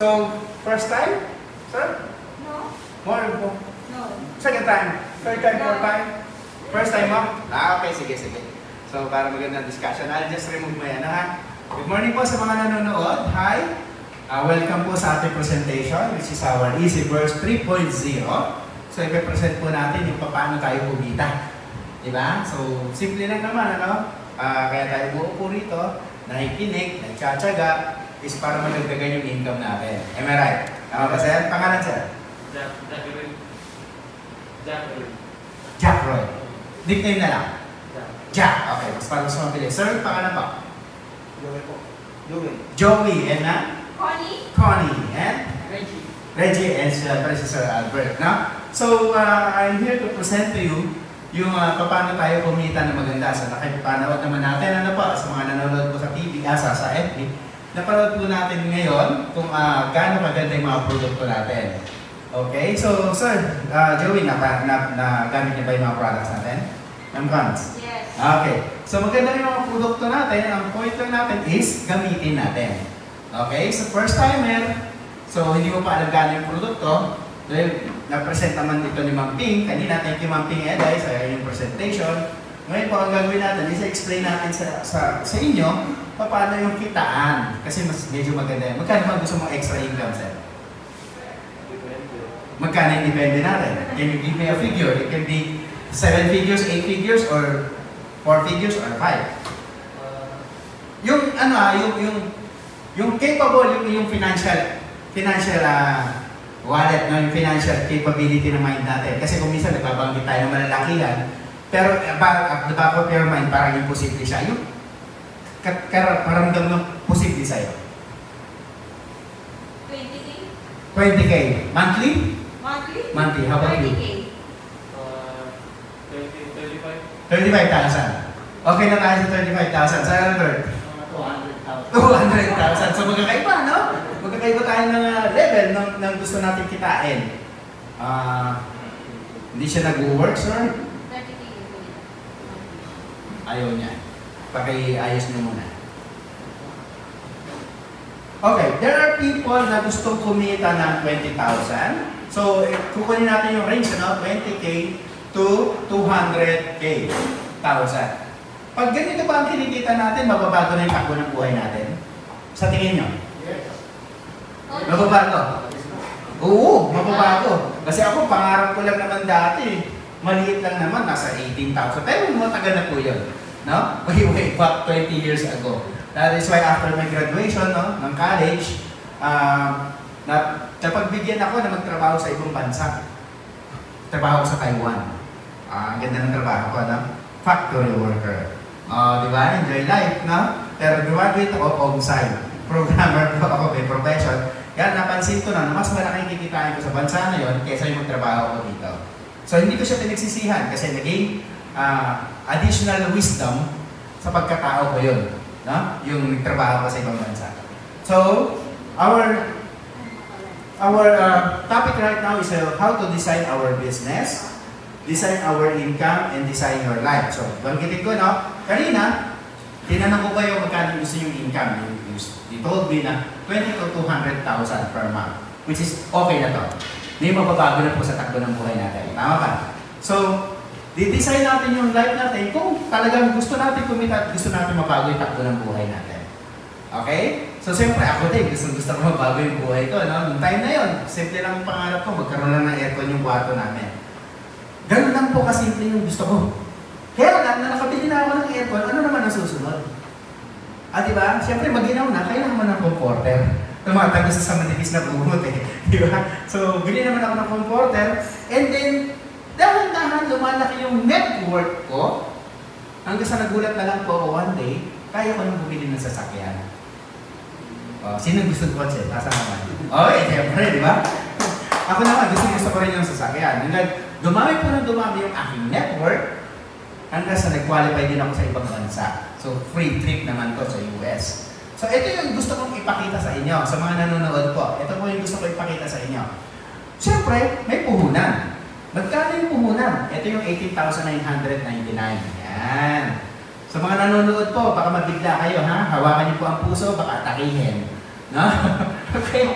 So, first time? Sir? No. More po? No. Second time? Third time, fourth time? First time mo? Okay, sige. So, para magandang discussion, I'll just remove my ha. Good morning po sa mga nanonood. Hi! Welcome po sa ating presentation, which is our EasyBurst 3.0. So, ipipresent po natin yung paano tayo kumita. Diba? So, simple lang naman, ano? Kaya tayo buo rito, nakikinig, nagtsatsaga, is para magdagdagan yung income natin. Am I right? Tama ba, sir? Pangalan, sir? Jack Roy. Nickname na lang? Jack. Okay, mas para gusto mabilis. Sir, pangalan pa? Joey po. Joey. And na? Connie. And? Reggie. And syempre si Sir Albert. No? So, I'm here to present to you yung paano tayo kumita na maganda. So, nakipanood naman natin. Ano pa? Sa mga nanonood po sa TV, sa FB. Napanood po natin ngayon kung gaano maganda yung mga produkto natin. Okay? So, Sir, Joey, nagamit niyo ba yung mga products natin? Ng funds? Yes. Okay. So, maganda yung mga produkto natin. Ang pointer natin is gamitin natin. Okay? So, first timer. So, hindi mo pa alam gaano yung produkto. Dahil, na-present naman ito ni Ma'am Ping. Kanina, thank you Ma'am Ping Eday sa yung presentation. Ngayon po, ang gagawin natin is explain natin sa inyo paano yung kitaan. Kasi mas medyo maganda yan. Magkano ba gusto mong extra income, sir? Magkano yung depende natin? Can you give me a figure? It can be 7 figures, 8 figures, or 4 figures, or 5. Yung yung capable, yung financial wallet, no? Yung financial capability ng mind natin. Kasi kung minsan nagbabanggit tayo ng malalakihan, pero the back of your mind, parang imposible siya. Yung paramdam ng posible sa'yo. 20K. 20K. Monthly? Monthly. How about 30K. you? 35,000. Okay na tayo sa 35,000. Sir Albert? 200,000. So magkakaiba, no? Magkakaiba tayo ng level ng gusto natin kitain. Hindi siya nag-work, sir? 30K. Ayaw niya. Pakiayos niyo muna. Okay, there are people na gustong kumita ng 20,000. So, kukunin natin yung range, no? 20K to 200K. 1,000. Pag ganito ba ang kinikita natin, mababago na yung takbo ng buhay natin? Sa tingin nyo? Yes. Mababago? Oo, mababago. Kasi ako, pangarap ko lang naman dati. Maliit lang naman, nasa 18,000. Pero matagal na po yun. No? Way back 20 years ago. That is why after my graduation, no, ng college, napagbigyan ako na magtrabaho sa ibang bansa. Trabaho ko sa Taiwan. Ang ganda ng trabaho ko, no? Factory worker. Di ba? Enjoy life, no? Pero graduate ako, on-site. Programmer po ako, may profession. Kaya napansin ko na mas malaking kikitain ko sa bansa na yun kaysa yung magtrabaho ko dito. So hindi ko siya pinagsisihan kasi naging additional wisdom sa pagkatao ko yun. No? Yung nagtrabaho ko sa ibang bansa. So, our topic right now is how to design our business, design our income, and design your life. So, banggitin ko, no? Kanina, tinanong ko kayo magkano gusto yung income. You told me na 20 to 200,000 per month, which is okay na to. Hindi mababago na po sa takbo ng buhay natin. Tama ba? So, di-design natin yung life natin kung talagang gusto natin kumita at gusto natin mabago yung takbo ng buhay natin. Okay? So, siyempre ako din, gusto ko mabago yung buhay ko. No? Noong time na yun, simple lang ang pangarap ko, magkaroon lang ng aircon yung kwarto namin. Ganun lang po kasimple yung gusto ko. Kaya lang, na nakabili na ako ng aircon, ano naman ang susunod? Diba? Siyempre, maginaw na, kailangan mo ng comforter. Tumatag sa manipis na bunot Diba? So, bili naman ako ng comforter, and then, dahan-dahan lumalaki yung net worth ko. Hanggang sa nagulat na lang po one day, kaya ko nang bumili ng sasakyan. Sino gusto ng kotse? Tasa naman. Siyempre, di ba? Ako naman, gusto ko rin yung sasakyan. Hanggang dumami po ng dumami yung aking net worth, hanggang sa nag-qualify din ako sa ibang bansa. So, free trip naman to sa US. So, ito yung gusto kong ipakita sa inyo, sa mga nanonood po. Ito po yung gusto ko ipakita sa inyo. Siyempre, may puhunan. Magkano yung puhunan? Ito yung 18,999. Yan. Sa mga nanonood po, baka mabigla kayo, ha? Hawakan niyo po ang puso, baka atakihin. No? Okay.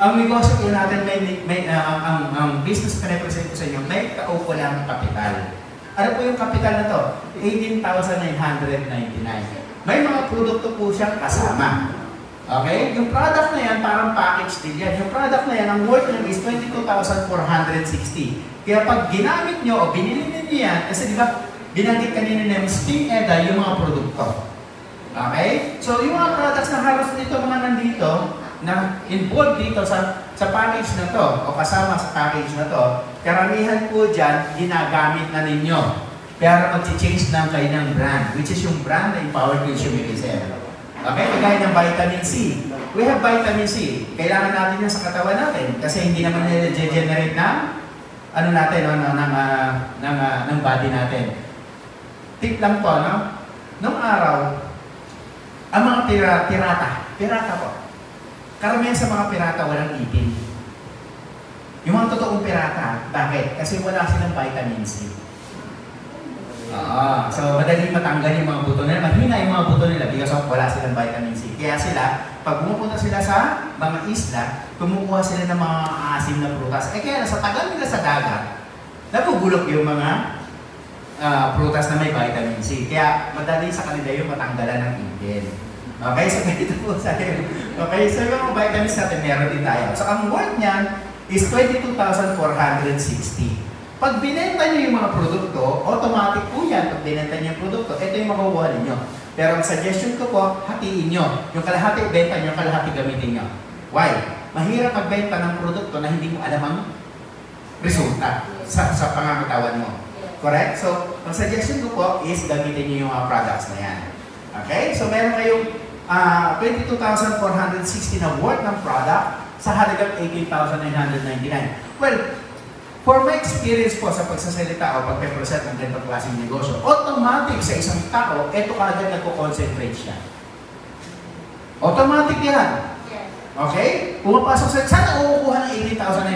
ang negosyo po natin, ang business na represent ko sa inyo, may kaupo lang kapital. Ano po yung kapital na to? 18,999. May mga produkto po siyang kasama. Okay? Yung product na yan, parang package din yan. Yung product na yan, ang worth niya is 22,460. Kaya pag ginamit nyo o binili niyo yan, kasi di ba, binanggit kanina na Sting Eda yung mga produkto. Okay? So, yung mga products na halos dito, mga nandito, na involved dito sa package na to, o kasama sa package na to, karamihan po dyan, ginagamit na ninyo. Pero mag-change lang kayo ng brand, which is yung brand na Empowered Consumerism. Okay? Kagaya ng vitamin C. We have vitamin C. Kailangan natin yan sa katawan natin kasi hindi naman nila-generate ng ano natin, ng body natin. Tip lang po, no? Nung araw, ang mga pirata po. Karamihan sa mga pirata walang ipin. Yung mga totoong pirata, bakit? Kasi wala silang vitamin C. So madaling matanggal yung mga buto nila, mahina yung mga buto nila because of wala silang vitamin C. Kaya sila, pag pumupunta sila sa mga isla, kumukuha sila ng mga asim na prutas. Kaya sa tagal nila sa dagat, nagugulok yung mga prutas na may vitamin C. Kaya madali sa kanila yung matanggalan ng ipin. Okay, so ganito po sa akin. Okay, so yung mga vitamins natin, meron din tayo. So ang worth niyan is 22,460. Pag binenta niyo yung mga produkto, automatic po yan. Pag binenta niyo yung produkto, ito yung makukuha ninyo. Pero ang suggestion ko po, hatiin nyo. Yung kalahati, benta nyo, kalahati gamitin nyo. Why? Mahirap magbenta ng produkto na hindi mo alam ang resulta sa pangangatawan mo. Correct? So, ang suggestion ko po is gamitin nyo yung mga products na yan. Okay? So, meron kayong 22,460 na worth ng product sa halagang 18,999. Well, for my experience po sa pagsasalita o pagpe-present ng ganitong klaseng negosyo, automatic sa isang tao, ito kaagad nagko-concentrate siya. Automatic yan. Okay? Pumapasok sa, saan uukuha ng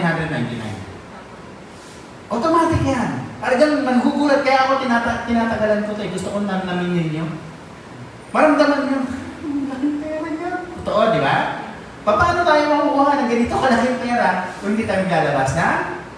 18,999? Automatic yan. Talagang nanggugulat, kaya ako tinatagalan ko ito. Gusto ko namin ninyo. Maramdaman nyo, laking pera niya. Totoo, di ba? Paano tayo makukuha ng ganito kalaking pera kung hindi tayo lalabas na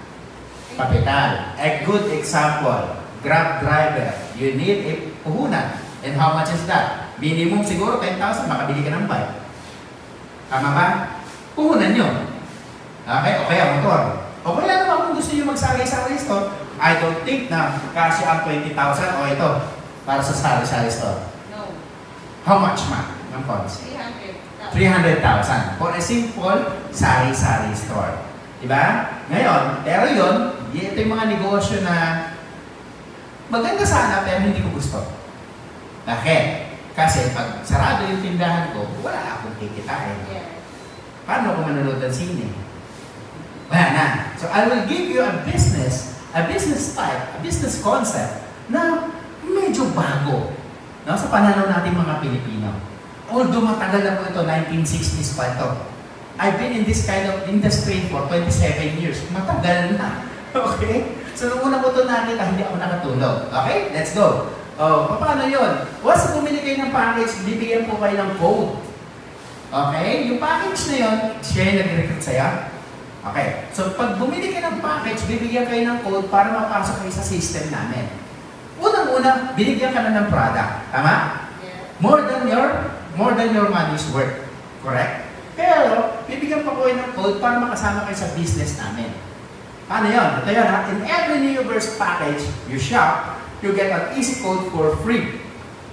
kapital? A good example, Grab driver. You need a puhunan. And how much is that? Minimum siguro 10,000, makabili ka ng bike. Tama ba? Puhunan nyo. Okay? O kaya motor. O kaya naman kung gusto nyo mag-sari-sari store, I don't think na kasi ang 20,000 o ito para sa sari-sari store. No. How much ma? Ng funds? 300,000. For a simple sari-sari store. Diba? Ngayon, pero yun, ito yung mga negosyo na maganda sana pero hindi ko gusto. Bakit? Kasi pag sarado yung tindahan ko, wala akong kikitain. Paano ko manonood ng sine? Wala na. So I will give you a business type, a business concept na medyo bago, no? Sa pananaw natin mga Pilipino. Although matagal na po ito, 1960s pa ito. I've been in this kind of industry for 27 years. Matagal na. Okay? So nung una ko ito nakita, hindi ako nakatulog. Okay? Let's go. Paano yun? Once bumili kayo ng package, bibigyan po kayo ng code. Okay? Yung package na yun, siya yung nag-recruit sa'yo. Okay. So, pag bumili ka ng package, bibigyan kayo ng code para mapasok kayo sa system namin. Unang-una, binigyan ka na ng product. Tama? Yeah. More than your money's worth. Correct? Pero, bibigyan pa kayo ng code para makasama kayo sa business namin. Paano yun? Ito yun ha. In every Neoverse package you shop, you get an easy code for free.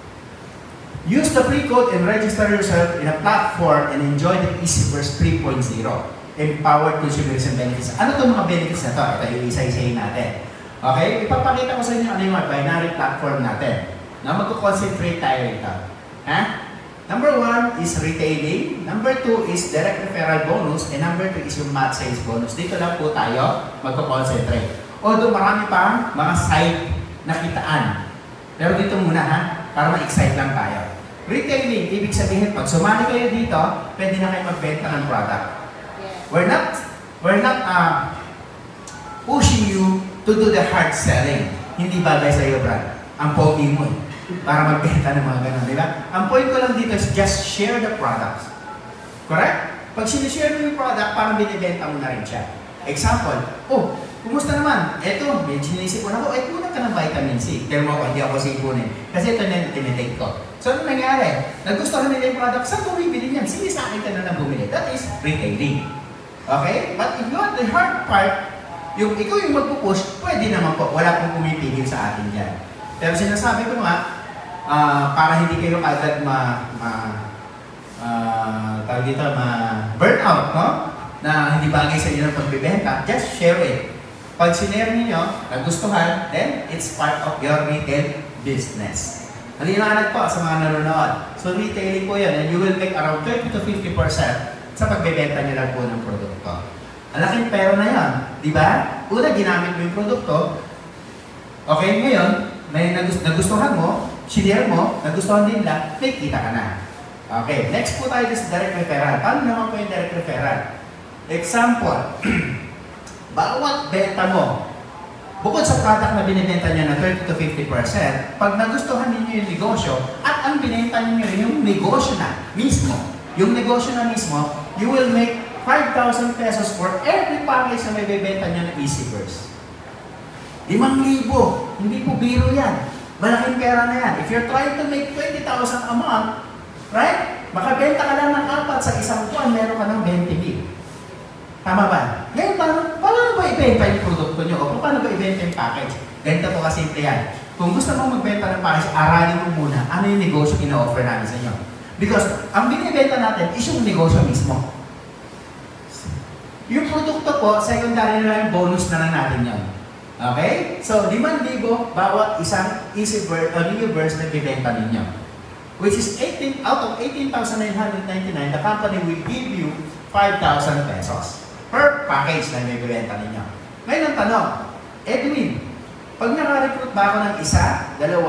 Use the free code and register yourself in a platform and enjoy the Easyverse 3.0. Empowered Consumerism Benefits. Ano itong mga benefits na ito? Ito yung isa-isahin natin. Okay? Ipapakita ko sa inyo ano yung mga binary platform natin. Na magko-concentrate tayo ito. Ha? Number 1 is retailing. Number 2 is direct referral bonus. And number 3 is yung match sales bonus. Dito lang po tayo magko-concentrate. Although marami pa mga side na kitaan. Pero dito muna ha, para ma-excite lang tayo. Retailing, ibig sabihin, pag sumali kayo dito, pwede na kayo magbenta ng product. We're not pushing you to do the hard selling. Hindi bagay sa iyo, brad. Ang pogi mo para magbenta ng mga ganun, di ba? Ang point ko lang dito is just share the products. Correct? Pag sinishare mo yung product, parang binibenta mo na rin siya. Example, oh, kumusta naman? Eto, may sinisipon ako, kunan ka ng vitamin C. Pero mo, hindi ako sipunin. Kasi ito na yung tinitake ko. So, ano nangyari? Nagustuhan nila yung product, saan bumibili niyan? Sige, sa akin ka na lang bumili. That is retailing. Okay? But if you want the hard part, yung ikaw yung magpupush, pwede naman po. Wala pong pumipigil sa atin dyan. Pero sinasabi ko nga, para hindi kayo agad burn out, no? Na hindi bagay sa inyo ng pagbibenta, just share it. Pag sinare niyo, nagustuhan, then it's part of your retail business. Maliwanag po sa mga nanonood. So retailing po yan, and you will make around 30 to 50% sa pagbebenta niyo lang po ng produkto. Ang laking pera na yan, di ba? Una, ginamit mo yung produkto. Okay, ngayon, may nagustuhan mo, sinare mo, nagustuhan din lang, may kita ka na. Okay, next po tayo sa direct referral. Paano naman po yung direct referral? Example, bawat benta mo, bukod sa product na binibenta niya na 30 to 50%, pag nagustuhan ninyo yung negosyo, at ang binenta ninyo yung negosyo na mismo, you will make 5,000 pesos for every package na may bibenta niya na Easyverse. 5,000, hindi po biro yan. Malaking pera na yan. If you're trying to make 20,000 a month, right? Makabenta ka lang ng 4 sa isang buwan, meron ka ng 20,000. Tama ba? Ngayon, paano ba ibenta yung produkto nyo? O paano ba ibenta yung package? Ganito po kasimple yan. Kung gusto mong magbenta ng package, aralin mo muna ano yung negosyo ina-offer namin sa inyo. Because ang binibenta natin is yung negosyo mismo. Yung produkto po, secondary na lang yung bonus na lang natin yun. Okay? So, 5,000 bawat isang Easyverse o Neoverse na bibenta ninyo. Which is 18 out of 18,999, the company will give you 5,000 pesos per package na may bibenta ninyo. Ngayon ang tanong, Edwin, pag naka-recruit ba ako ng 1, 2, 3,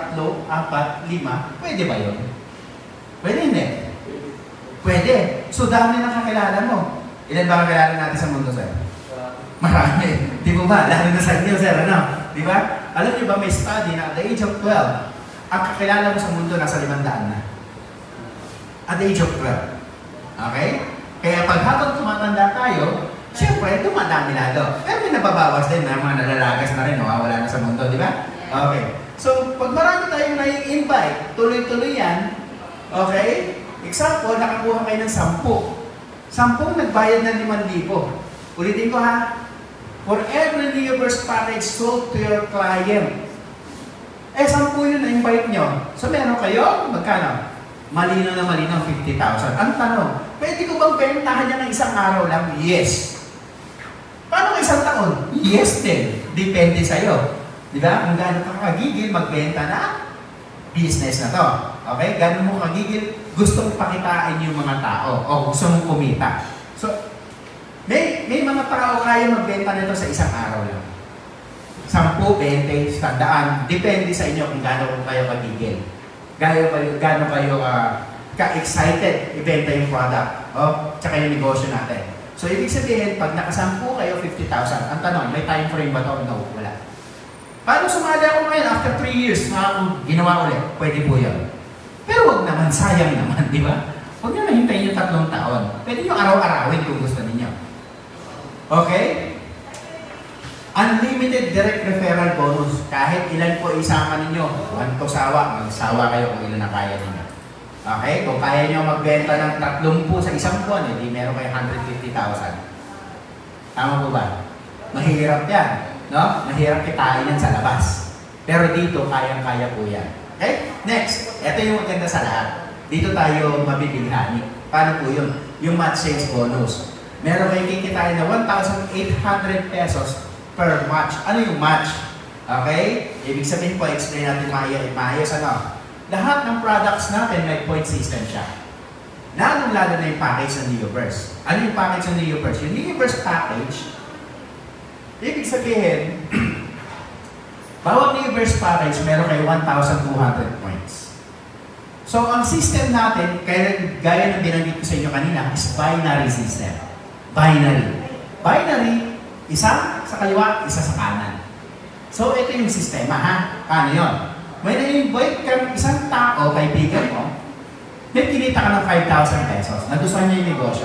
4, 5, pwede ba yun? Pwede hindi? Pwede. So dami na kakilala mo. Ilan ba kakilala natin sa mundo, sir? Marami. Di ba ba? Lalo na sa inyo, sir, ano? Di ba? Alam niyo ba may study na at the age of 12, ang kakilala mo sa mundo nasa 500 na. At the age of 12. Okay? Kaya pag habang tumatanda tayo, siyempre, dumadami lalo. Pero may nababawas din na mga nalalagas na rin, wala na sa mundo, di ba? Okay. So, pag marami tayong nai-invite, tuloy-tuloy yan, okay? Example, nakakuha kayo ng 10. 10 nagbayad ng 5,000. Ulitin ko ha, for every Neoverse package sold to your client, 10 yun na-invite nyo. So, meron kayo, magkano? Malinaw na malinaw, 50,000. Ang tanong, pwede ko bang bentahan niya ng isang araw lang? Yes. Paano ng isang taon? Yes din. Depende sa'yo. Di ba? Kung gaano ka kagigil magbenta na business na to. Okay? Gaano mo kagigil gusto mong pakitain yung mga tao o gusto mong kumita. So, may mga tao kaya magbenta nito sa isang araw lang. 10, 20, 100. Depende sa inyo kung gaano kayo kagigil. Gaano kayo ka-excited ibenta yung product o tsaka yung negosyo natin. So, ibig sabihin, pag nakasampu kayo, 50,000. Ang tanong, may time frame ba ito? No, wala. Paano sumali ako ngayon after 3 years na ginawa ulit? Pwede po yun. Pero wag naman, sayang naman, di ba? Huwag nyo nahintayin yung 3 taon. Pwede nyo araw-arawin kung gusto ninyo. Okay? Unlimited direct referral bonus. Kahit ilan po isama ninyo. 1 to sawa. Magsawa kayo kung ilan na kaya ninyo. Okay? Kung kaya nyo magbenta ng 30 sa isang buwan, hindi meron kayo 150,000. Tama po ba? Mahirap yan. No? Mahirap kitain yan sa labas. Pero dito, kayang-kaya po yan. Okay? Next. Ito yung maganda sa lahat. Dito tayo mabibilhani. Paano po yun? Yung match sales bonus. Meron kayong kikitain na 1,800 pesos per match. Ano yung match? Okay? Ibig sabihin po, explain natin maayos ano. Lahat ng products natin may point system siya. Lalong-lalo na yung package ng Neoverse. Ano yung package ng Neoverse? Yung Neoverse package, ibig sabihin, bawat Neoverse package meron kayo 1,200 points. So, ang system natin, gaya ng binanggit ko sa inyo kanina, is binary system. Binary. Binary, isa sa kaliwa, isa sa kanan. So, ito yung sistema, ha? Paano yun? May na-invite ka isang tao, kaibigan mo, may kinita ka ng 5,000 pesos. Nagustuhan niya yung negosyo. So,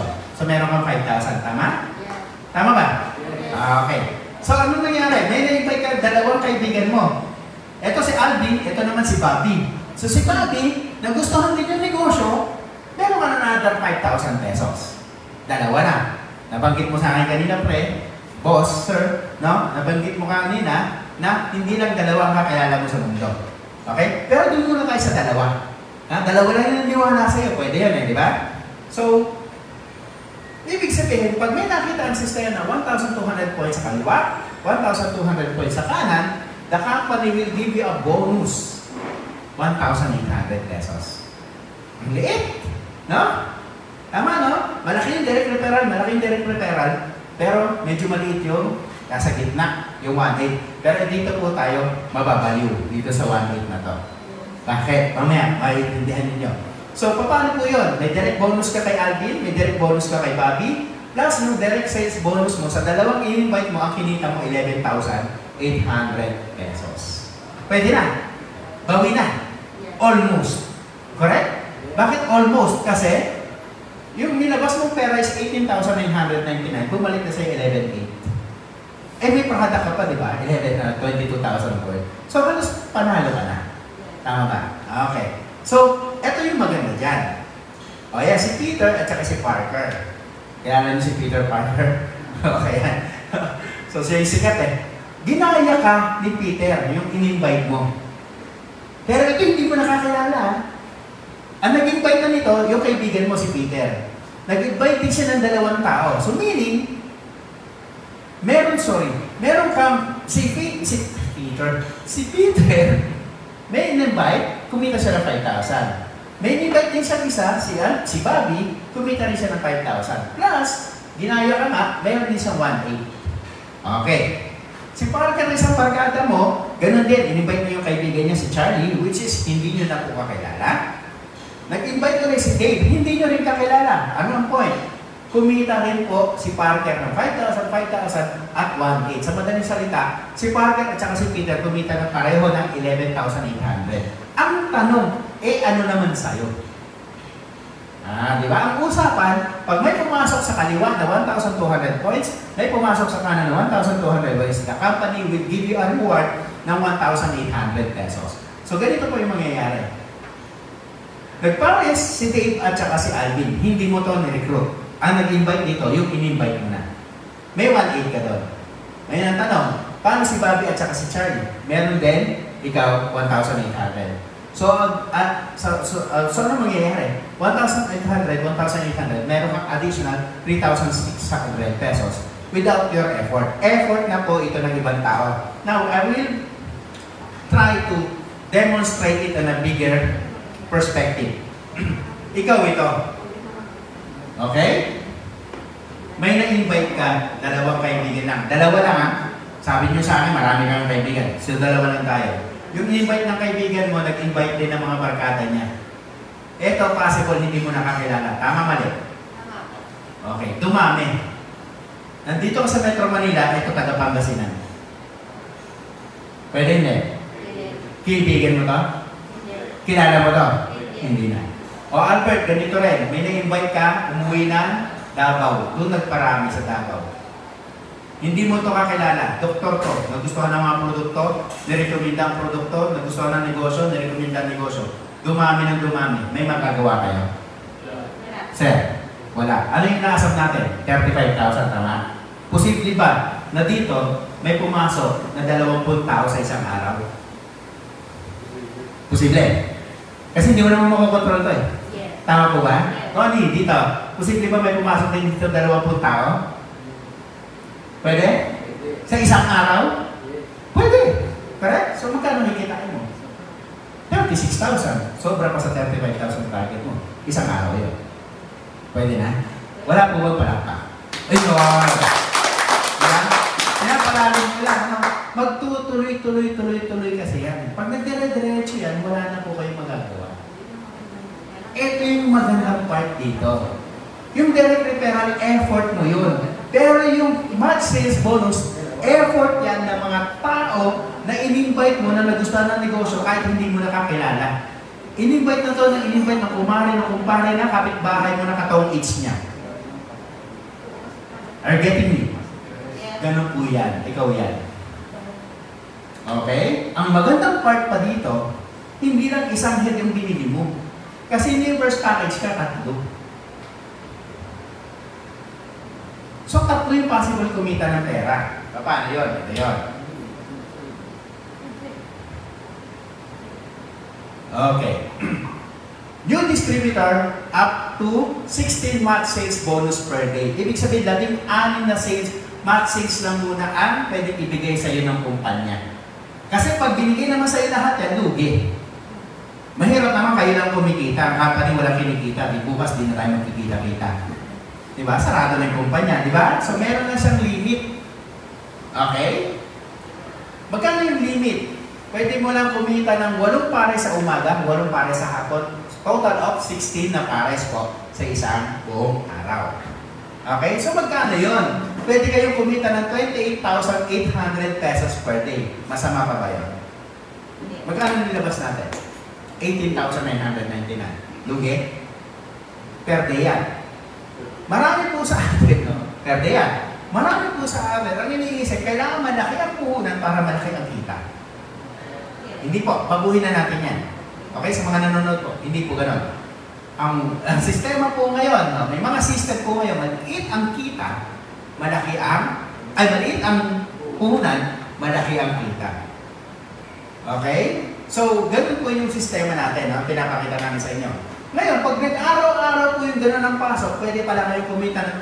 So meron kang 5,000, tama? Yes. Tama ba? Yes. Okay. So ano nangyari? May na-invite ka dalawang kaibigan mo. Ito si Alvin, ito naman si Bobby. So si Bobby, nagustuhan din yung negosyo, meron ka na another 5,000 pesos. Dalawa na. Nabanggit mo sa akin kanina, pre, boss, sir, no? Nabanggit mo kanina na hindi lang dalawa ang kakilala mo sa mundo. Okay? Pero doon muna tayo sa dalawa. Ha? Dalawa lang yung naniwala sa'yo. Pwede yan eh, di ba? So, ibig sabihin, pag may nakita ang system na 1,200 points sa kaliwa, 1,200 points sa kanan, the company will give you a bonus, 1,800 pesos. Ang liit, no? Tama, no? Malaking direct referral, pero medyo maliit yung nasa gitna, yung 1,800. Pero dito po tayo mababaliw, dito sa 1,800 na to. Bakit? Mamaya, maiintindihan ninyo. So, paano po yun? May direct bonus ka kay Alvin, may direct bonus ka kay Bobby, plus yung direct sales bonus mo, sa dalawang i-invite mo, ang kinita mo 11,800 pesos. Pwede na. Bawi na. Almost. Correct? Bakit almost? Kasi, yung nilabas mong pera is 18,999, bumalik na sa'yo 11,800. Eh, may product ka pa, di ba? 22,000 worth. So, halos panalo ka na. Tama ba? Okay. So, eto yung maganda dyan. O yan, si Peter at saka si Parker. Kailangan niyo si Peter Parker. Okay yan. So, siya yung sikat eh. Ginaya ka ni Peter, yung in-invite mo. Pero ito hindi mo nakakilala. Ang nag-invite na nito, yung kaibigan mo si Peter. Nag-invite din siya ng dalawang tao. So, meaning, meron kang, si Peter, may in-invite, kumita siya ng 5,000. May in-invite din siya isa, si Bobby, kumita rin siya ng 5,000. Plus, ginaya ka nga, mayroon din siyang 1,800. Okay. Si Parker na isang barkada mo, ganun din, in-invite mo yung kaibigan niya si Charlie, which is hindi nyo na po kakilala. Nag-invite ko rin si Dave, hindi nyo rin kakilala. Ano ang point? Kumita rin po si Parker ng 5,000, 5,000 at 1,800. Sa madaling salita, si Parker at saka si Peter kumita ng pareho ng 11,800. Ang tanong, ano naman sa'yo? Di ba? Ang usapan, pag may pumasok sa kaliwa na 1,200 points, may pumasok sa kanan na 1,200 points, the company will give you a reward ng 1,800 pesos. So, ganito po yung mangyayari. Nagpares si Dave at saka si Alvin, hindi mo to ni-recruit. Ang nag-invite dito, yung in-invite mo na. May 1,800 ka doon. Ngayon ang tanong, paano si Bobby at saka si Charlie? Meron din, ikaw, 1,800. So ano mangyayari? 1,800, 1,800, meron kang additional 3,600 pesos without your effort. Effort na po ito ng ibang tao. Now, I will try to demonstrate it on a bigger perspective. Ikaw ito. Okay? May na-invite ka, dalawang kaibigan lang. Dalawa lang ha. Sabi niyo sa akin, marami kang kaibigan. So, dalawa lang tayo. Yung invite ng kaibigan mo, nag-invite din ng mga barkada niya. Ito, possible, hindi mo nakakilala. Tama, mali? Tama. Okay, dumami. Nandito ka sa Metro Manila, ito taga Pangasinan. Pwede hindi? Kaibigan mo to? Kilala mo to? Hindi na. O Albert, ganito rin. May na-invite ka, umuwi na, Davao. Doon nagparami sa Davao. Hindi mo ito kakilala. Doktor to. Nagustuhan ng mga produkto, nirekomenda ang produkto, nagustuhan ng negosyo, nirekomenda ang negosyo. Dumami ng dumami. May magagawa kayo? Sir, wala. Ano yung naasap natin? 35,000, tama? Posible ba na dito may pumasok na 20 tao sa isang araw? Posible. Kasi hindi mo naman makokontrol ito eh. Yes. Tama po ba? Yes. Tony, dito. Posible ba may pumasok din dito 20 tao? Pwede? Sa isang araw? Pwede. Correct? So magkano nakikitain mo? 36,000. Sobra pa sa 35,000 target mo. Isang araw yun. Pwede na? Wala po ba palakpak? Ayun! Yan. Kaya palalim nyo lang. Magtutuloy-tuloy kasi yan. Pag nagdire-diretso yan, wala na po kayong magagawa. Ito yung magandang part dito. Yung direct referral, effort mo yun. Pero yung match sales bonus, effort yan ng mga tao na in-invite mo na nagustuhan ng negosyo kahit hindi mo nakakilala. In-invite na to, in-invite ng kumare, ng kumpare na kapitbahay mo na katong age niya. Are you getting me? Yes. Ganun po yan. Ikaw yan. Okay? Ang magandang part pa dito, hindi lang isang head yung binili mo. Kasi universe package ka, tatlo. So, tatlo yung possible kumita ng pera. Paano yun? Ito yun. Okay. New distributor up to 16 month sales bonus per day. Ibig sabihin, 16 na month sales lang muna ang pwede ibigay sa iyo ng kumpanya. Kasi pag binigay naman sa iyo lahat yan, lugi. Mahirap naman kayo lang kumikita. Ang company wala kinikita. Di bukas din na tayo magkikita-kita. Diba? Sarado na yung kumpanya. Diba? So meron na siyang limit. Okay? Magkano yung limit? Pwede mo lang kumita ng 8 pares sa umaga, 8 pares sa hapon. Total of 16 na pares po sa isang buong araw. Okay? So magkano yun? Pwede kayong kumita ng 28,800 pesos per day. Masama pa ba yun? Magkano nilabas natin? 18,999. Lugi? Per day yan. Marami po sa atin, no? Per day yan. Marami po sa atin. Ang iniisip, kailangan malaki ang puhunan para malaki ang kita. Hindi po, baguhin na natin yan. Okay, sa mga nanonood po, hindi po ganon. Ang sistema po ngayon, no? May mga system po ngayon, maliit ang kita, maliit ang puhunan, malaki ang kita. Okay? So, ganun po yung sistema natin, no? Pinapakita namin sa inyo. Ngayon, pag nag-araw-araw po yung ganun ang pasok, pwede pala kayo kumita ng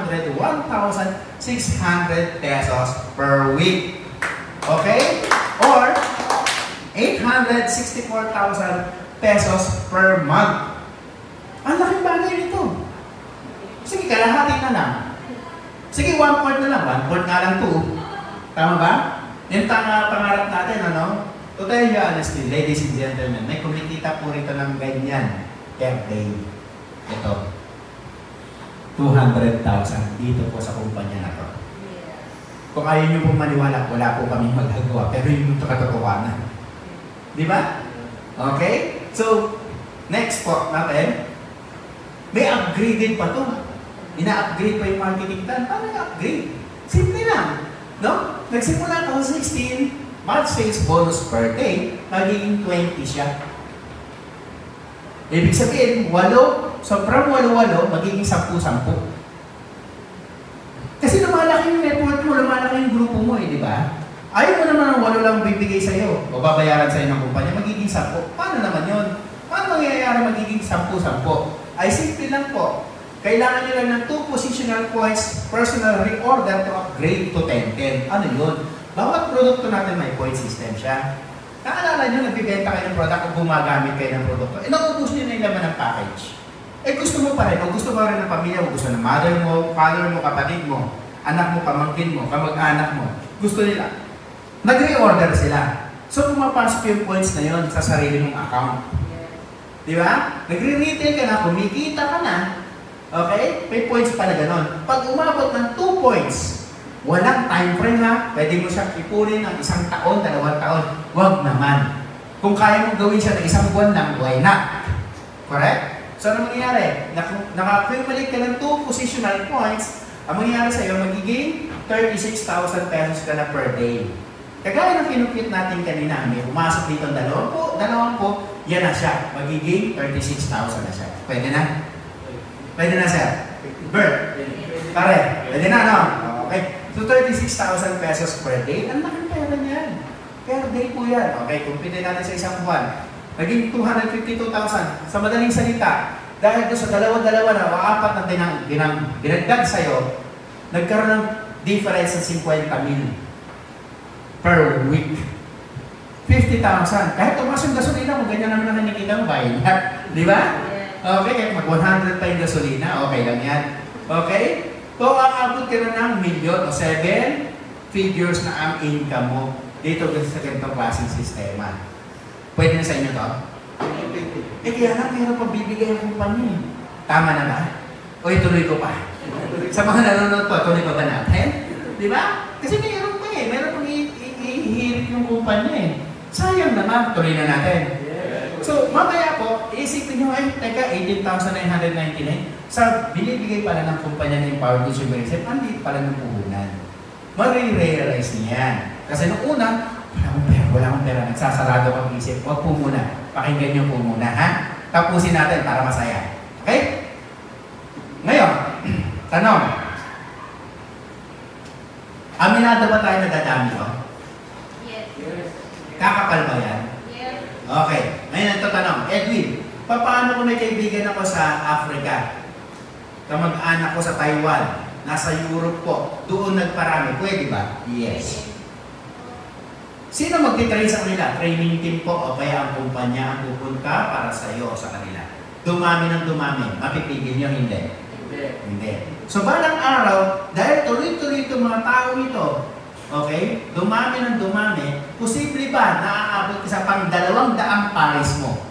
201,600 pesos per week. Okay? Or 864,000 pesos per month. Ang laking bagay nito. Sige, kalahati na lang. Sige, 1/4 na lang. 1/4 nga lang 2. Tama ba? Yung pangarap natin, ano? To tell you honestly, ladies and gentlemen, may kumikita po rito ng ganyan per day. Ito. 200,000 dito po sa kumpanya na to. Kung ayaw nyo po maniwala, wala po kami magagawa. Pero yun yung katotohanan. Di ba? Okay? So, next po natin, may upgraded pa to. Ina-upgrade pa yung marketing plan. Paano i-upgrade? Simple lang. No? Nagsimula ka sa 16 month sales bonus per day, magiging 20 siya. Ibig sabihin, 8, so from 8, magiging 10. Kasi lumalaki yung network mo, lumalaki yung grupo mo di ba? Ayaw mo naman ng 8 lang bibigay sa'yo, o babayaran sa'yo ng kumpanya, magiging 10. Paano naman yun? Paano mangyayari magiging 10? Ay simple lang po. Kailangan nyo lang ng 2 positional points, personal reorder to upgrade to 10-10. Ano yun? Bawat produkto natin may point system siya. Naalala nyo, nagbibenta kayo ng product o gumagamit kayo ng produkto. Naubos nyo na yung laman ng package. Gusto mo pa rin, o gusto mo rin ng pamilya mo, gusto ng mother mo, father mo, kapatid mo, anak mo, pamangkin mo, kamag-anak mo. Gusto nila. Nag-reorder sila. So, pumapasok yung points na yon sa sarili mong account. Di ba? Nagre-retail ka na, kumikita ka na. Okay? May points pala ganon. Pag umabot ng 2 points, walang time frame ha. Pwede mo siyang ipunin ng 1 taon, 2 taon. Huwag naman. Kung kaya mong gawin siya ng 1 buwan lang, why not? Correct? So, ano mangyayari? Naka-accumulate ka ng 2 positional points, ang mangyayari sa'yo, magiging 36,000 pesos ka na per day. Kagaya ng kinupit natin kanina, may pumasok dito ang 20, yan na siya. Magiging 36,000 na siya. Pwede na? Pwede na, sir? Bert? Pare? Pwede na, no? Okay. So, 36,000 pesos per day. Ang laking pera niyan. Per day po yan. Okay, kumpite natin sa 1 buwan. Naging 252,000. Sa madaling salita, dahil doon sa dalawa-dalawa na o 4 na dinagdag sa'yo, nagkaroon ng difference ng 50,000 per week. 50,000. Kahit tumas yung gasolina mo, ganyan naman ang nakikita mo, bayan. Di ba? Okay, kahit mag-100 pa yung gasolina, okay lang yan. Okay? So, aabot ka na ng milyon o 7 figures na ang income mo dito sa ganitong klaseng sistema. Pwede na sa inyo to? Kaya lang, meron pa bibigay ang kumpanya. Tama na ba? O ituloy ko pa? Sa mga nanonood po, tuloy pa ba natin? Di ba? Kasi meron pa meron pang ihirit yung kumpanya Sayang naman, tuloy na natin. So, mamaya po, isipin nyo, ay, teka, 18,999. Sa binibigay pala ng kumpanya ng Empowered Consumerism, ang liit pala ng puhunan. Marirealize niya. Kasi nung una, wala akong pera, nagsasarado ang isip. Huwag po muna. Pakinggan nyo po muna, ha? Tapusin natin para masaya. Okay? Ngayon, tanong. Aminado ba tayo nadadami ko? Yes. Kakapal ba yan? Yes. Okay. Ngayon ito tanong. Edwin, paano kung may kaibigan ako sa Africa? Kamag-anak ko sa Taiwan, nasa Europe po, doon nagparami. Pwede ba? Yes. Sino magtitrain sa kanila? Training team po o kaya ang kumpanya ang pupunta para sa iyo o sa kanila? Dumami ng dumami. Mapipigil nyo? Hindi. Hindi. So balang araw, dahil tuloy-tuloy itong mga tao ito, okay, dumami ng dumami, posible ba naaabot ka sa pang 200 pares mo?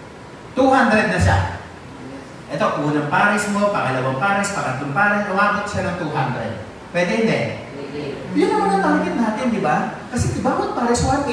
200 na siya. Ito, unang pares mo, pangalawang pares, pangatlong pares, umabot siya ng 200. Pwede hindi? Yun naman ang target natin, di ba? Kasi bawat pares 1.8.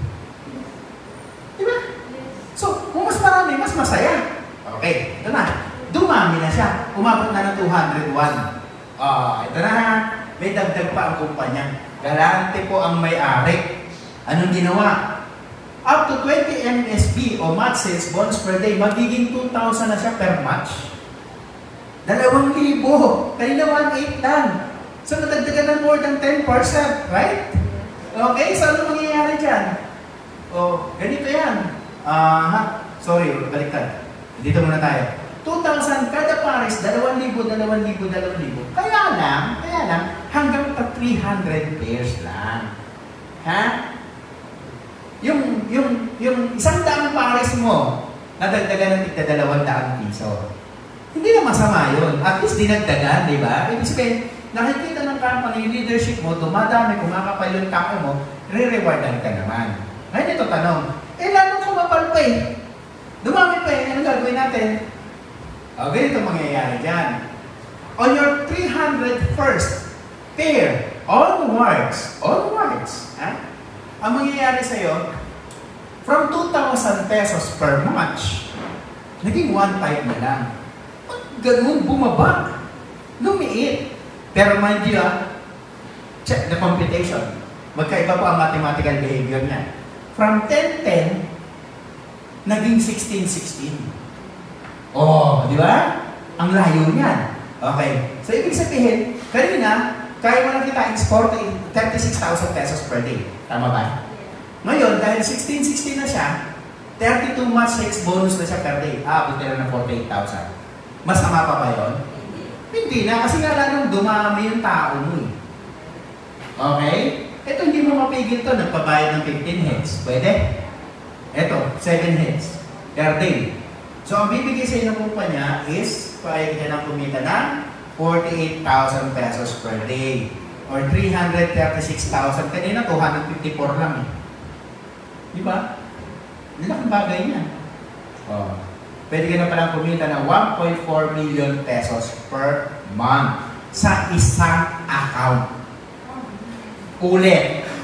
Di ba? So, kung mas marami, mas masaya. Okay, ito na. Dumami na siya. Umabot na ng 201. Ito na ha. May dagdag pa ang kumpanya. Galante po ang may-ari. Anong ginawa? Up to 20 MSB o match sales bonus per day, magiging 2,000 na siya per match. 2,000. Kanina 1.8 lang. So, natagdagan ng more than 10%, right? Okay, so ano mangyayari dyan? Ganito yan. Sorry, baliktad. Dito muna tayo. 2,000 kada pares, 2,000, 2,000. Kaya lang, hanggang 300 pairs lang. Ha? Yung 100 pares mo, nadagdagan ng 200 piso. Hindi na masama yun. At least dinagdagan, di ba? Ibig sabihin, nakikita ng company, leadership mo, dumadami, kumakapal yung tako mo, re-rewardan ka naman. Ngayon ito tanong, lalong kumapal pa eh. Dumami pa eh, anong gagawin natin? Ganito mangyayari dyan. On your 301st pair, onwards, ang mangyayari sa'yo, from 2,000 pesos per match, naging 1.5 na lang. Ganun, bumaba. Lumiit. Pero mind you, check the computation. Magkaiba po ang mathematical behavior niya. From 10-10, naging 16-16. Di ba? Ang layo niyan. Okay. So, ibig sabihin, kanina, kaya mo lang kita is 36,000 pesos per day. Tama ba? Ngayon, dahil 16-16 na siya, 32 match sales bonus na siya per day. Buti na ng 48,000. Masama pa ba yun? Hindi na, kasi nga lalong dumami yung tao mo eh. Okay? Ito, hindi mo mapigil to. Nagpabayad ng 15 heads. Pwede? Ito, 7 heads per day. So, ang bibigay sa inyo kumpanya is, pwede ka nang kumita ng 48,000 pesos per day. Or 336,000. Kanina, 254 lang eh. Di ba? Hindi na kang bagay niya. Pwede ka na palang kumita ng 1.4 million pesos per month sa isang account. Ulit.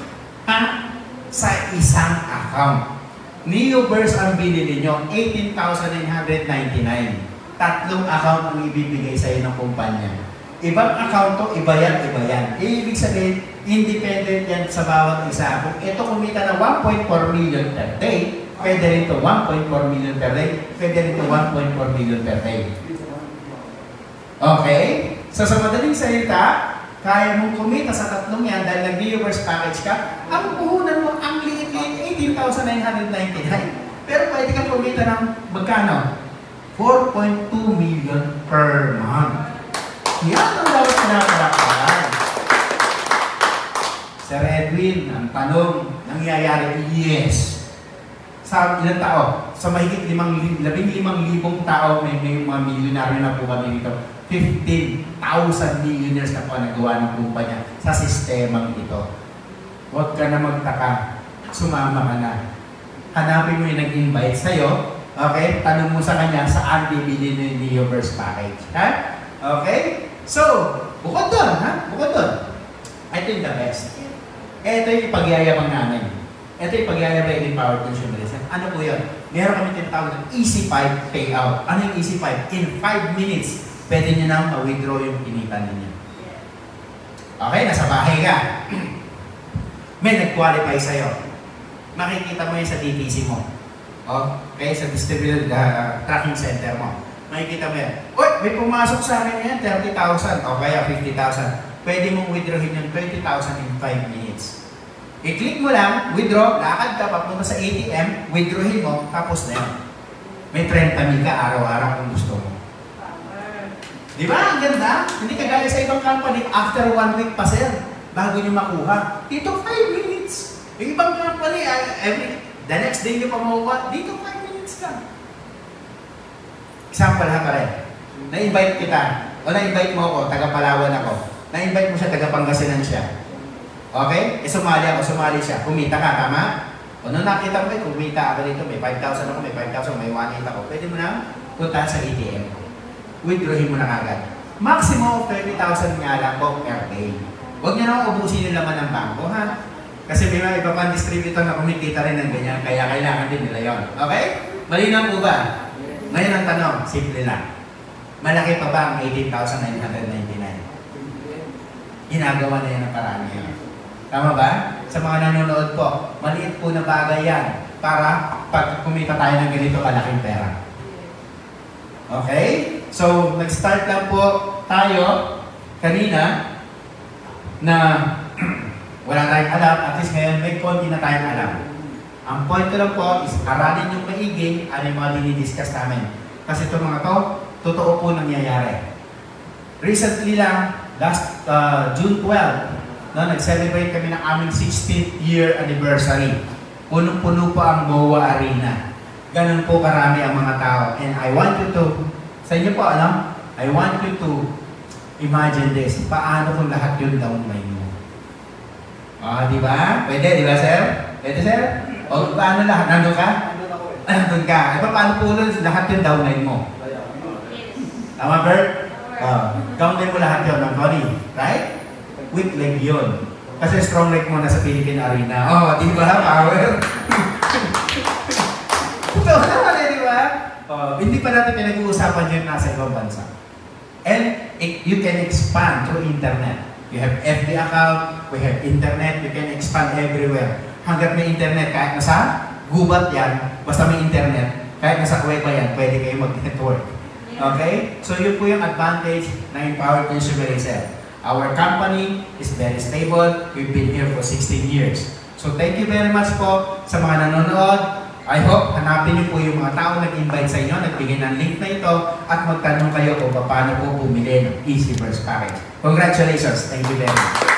Sa isang account. Neoverse ang binili nyo, 18,999. 3 account ang ibibigay sa iyo ng kumpanya. Ibang account to, iba yan. Ibig sabihin, independent yan sa bawat isa. Kung ito kumita ng 1.4 million per day, pwede rin ito 1.4 million per day, pwede rin ito 1.4 million per day. Okay? So sa madaling salita, kaya mong kumita sa tatlong yan dahil nag-Neoverse package ka, ang puhunan mo, ang liit-liit, 18,999. Pero pwede kang kumita ng magkano? 4.2 million per month. Yan ang dapat pinapalakpakan. Sir Edwin, ang tanong, nangyayari, yes. Sa ilang tao? Sa mahigit 15,000 tao, may mga milyonaryo na po kami dito. 15,000 millionaires na po nagawa ng kumpanya sa sistemang ito. Huwag ka na magtaka. Sumama ka na. Hanapin mo yung nag-invite sa'yo. Okay? Tanong mo sa kanya saan bibili ng Neoverse package. Ha? Okay? So, bukod doon, ha? Bukod doon. Ito yung the best. Ito yung ipagyayabang namin. Ito yung ipagyayabang ng Empowered Consumerism. Ano po yun? Meron kami tinatawag ng Easy 5 payout. Ano yung Easy 5? In 5 minutes, pwede nyo nang ma-withdraw yung kinita ninyo. Okay, nasa bahay ka. May nag-qualify sa'yo. Makikita mo yun sa DTC mo. Okay, sa distributed tracking center mo. Makikita mo yan. Uy, may pumasok sa akin yan, 30,000 o kaya 50,000. Pwede mong withdrawin yung 20,000 in 5 minutes. I-click mo lang, withdraw, lakad ka, papunta sa ATM, withdrawin mo, tapos na yan. May 30,000 ka araw-araw kung gusto mo. Di ba? Ang ganda. Hindi kagaya sa ibang company, after 1 week pa sir, bago nyo makuha. Dito 5 minutes. Yung ibang company, the next day nyo pa makuha, dito 5 minutes lang. Example ha pare. Na-invite kita, o na-invite mo ako, taga Palawan ako. Na-invite mo siya, taga Pangasinan siya. Okay? Sumali siya. Kumita ka, tama? O nung nakita mo, kumita ako dito, may 5,000 ako, may 5,000, may 1,800 ako. Pwede mo na punta sa ATM. Withdrawin mo na agad. Maximum of 30,000 nga lang po per day. Huwag niyo na ubusin yung laman ng bangko, ha? Kasi may mga iba pang distributor na kumikita rin ng ganyan, kaya kailangan din nila yon. Okay? Malinaw po ba? Ngayon ang tanong, simple lang. Malaki pa ba ang 18,999? Ginagawa na yan ng paraan ngayon. Tama ba? Sa mga nanonood po, maliit po na bagay yan para pag kumita tayo ng ganito kalaking pera. Okay? So, nag-start lang po tayo kanina na wala tayong alam, at least ngayon may konti na tayong alam. Ang point ko lang po is aralin yung maigi ano yung mga dinidiscuss namin. Kasi itong mga to, totoo po nangyayari. Recently lang, last June 12, nag-celebrate kami ng aming 16th year anniversary. Punong-puno po ang MOA Arena. Ganun po karami ang mga tao. And I want you to, sa inyo po alam, I want you to imagine this. Paano kung lahat yun downline mo? Di ba? Pwede, di ba sir? Pwede sir? O paano lahat? Nandun ka? Nandun ka. Paano po lahat yun downline mo? Tama, Bert? Downline mo lahat yun ng body. Right? Weak leg yun. Kasi strong leg mo nasa Philippine Arena. Di ba? Power. Totoo naman di ba? Hindi pa natin pinag-uusapan yun nasa ibang bansa. And you can expand through internet. You have FB account, we have internet, you can expand everywhere. Hanggat may internet, kahit nasa gubat yan, basta may internet, kahit nasa kuweba yan, pwede kayo mag-network. Okay? So yun po yung advantage ng Empowered Consumer Resale. Our company is very stable. We've been here for 16 years. So thank you very much po sa mga nanonood. I hope hanapin niyo po yung mga tao nag-invite sa inyo, nagbigay ng link na ito, at magtanong kayo kung paano po bumili ng Easy Burst Package. Congratulations! Thank you very much.